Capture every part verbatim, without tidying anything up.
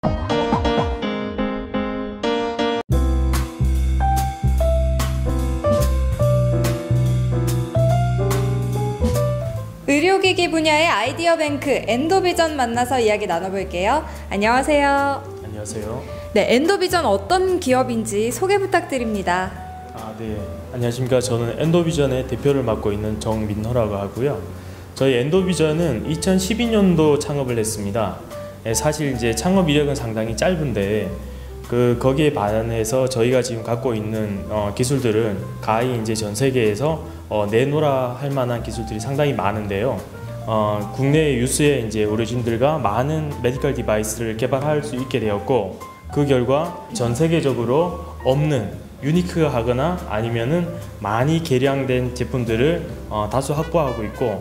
의료기기 분야의 아이디어 뱅크 엔도비전 만나서 이야기 나눠볼게요. 안녕하세요. 안녕하세요. 네, 엔도비전 어떤 기업인지 소개 부탁드립니다. 아, 네. 안녕하십니까. 저는 엔도비전의 대표를 맡고 있는 정민호라고 하고요. 저희 엔도비전은 이천십이 년도 창업을 했습니다. 사실 이제 창업 이력은 상당히 짧은데 그 거기에 반해서 저희가 지금 갖고 있는 어, 기술들은 가히 이제 전 세계에서 어, 내놓으라 할 만한 기술들이 상당히 많은데요. 어, 국내 유수의 이제 의료진들과 많은 메디컬 디바이스를 개발할 수 있게 되었고, 그 결과 전 세계적으로 없는 유니크하거나 아니면은 많이 개량된 제품들을 어, 다수 확보하고 있고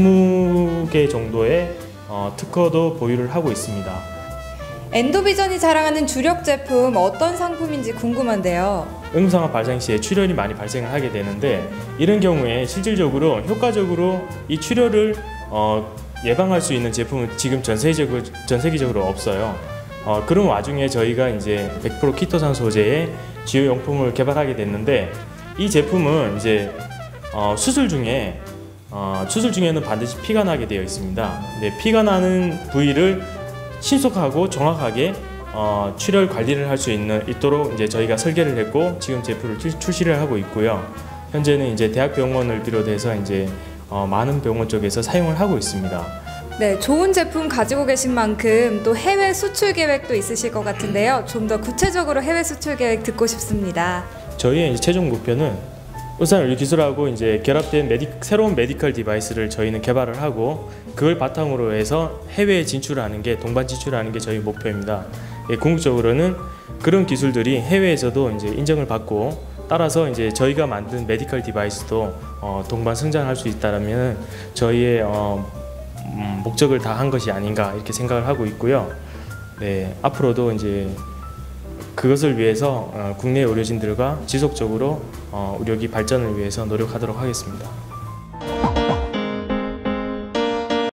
스무 개 정도의 어, 특허도 보유를 하고 있습니다. 엔도비전이 자랑하는 주력 제품 어떤 상품인지 궁금한데요. 응급상황 발생 시에 출혈이 많이 발생을 하게 되는데, 이런 경우에 실질적으로 효과적으로 이 출혈을 어, 예방할 수 있는 제품은 지금 전 세계적으로, 전 세계적으로 없어요. 어, 그런 와중에 저희가 이제 백 퍼센트 키토산 소재의 주요 용품을 개발하게 됐는데, 이 제품은 이제 어, 수술 중에 어, 수술 중에는 반드시 피가 나게 되어 있습니다. 근데 피가 나는 부위를 신속하고 정확하게 어, 출혈 관리를 할 수 있는 있도록 이제 저희가 설계를 했고 지금 제품을 출시를 하고 있고요. 현재는 이제 대학병원을 비롯해서 이제 어, 많은 병원 쪽에서 사용을 하고 있습니다. 네, 좋은 제품 가지고 계신 만큼 또 해외 수출 계획도 있으실 것 같은데요. 좀 더 구체적으로 해외 수출 계획 듣고 싶습니다. 저희의 이제 최종 목표는 울산의료기술하고 이제 결합된 메디, 새로운 메디컬 디바이스를 저희는 개발을 하고 그걸 바탕으로 해서 해외에 진출하는 게 동반 진출하는 게 저희 목표입니다. 예, 궁극적으로는 그런 기술들이 해외에서도 이제 인정을 받고 따라서 이제 저희가 만든 메디컬 디바이스도 어, 동반 성장할 수 있다면 저희의 어, 음, 목적을 다 한 것이 아닌가 이렇게 생각을 하고 있고요. 네, 앞으로도 이제 그것을 위해서 어, 국내 의료진들과 지속적으로 어, 의료기 발전을 위해서 노력하도록 하겠습니다.